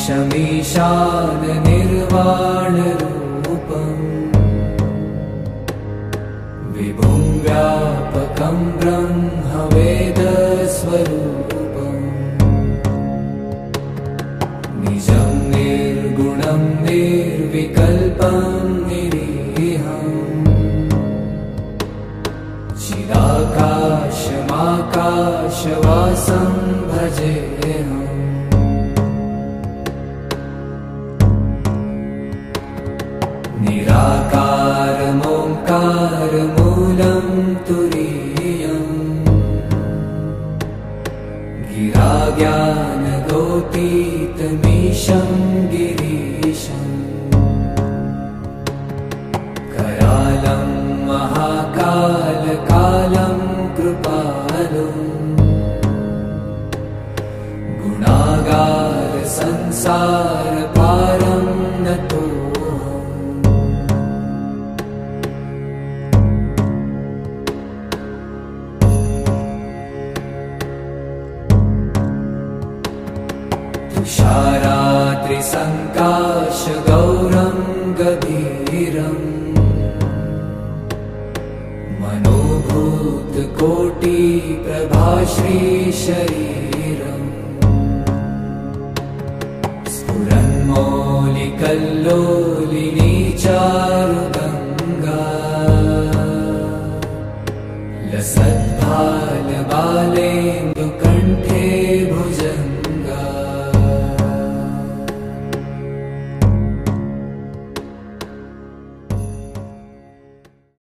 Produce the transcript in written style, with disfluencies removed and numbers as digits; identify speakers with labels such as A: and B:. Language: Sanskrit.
A: शमीशान निर्वाणरूपम् विभुं व्यापकं ब्रह्मवेदस्वरूपम् निजं निर्गुणं निर्विकल्पं निरीहम् चिदाकाशमाकाशवासं भजेऽहम् निराकारमोङ्कारमूलं तुरीयम् गिराज्ञानगोतीतमीशं गिरीशम् करालं महाकालकालं कृपालुम् गुणागार संसारपारं नतो तुषाराद्रिसङ्काशगौरं गभीरम् मनोभूतकोटिप्रभाश्रीशरीरम् स्फुरन्मौलिकल्लोलिनी चारुगङ्गा लसद्भालबालेन्दुकण्ठे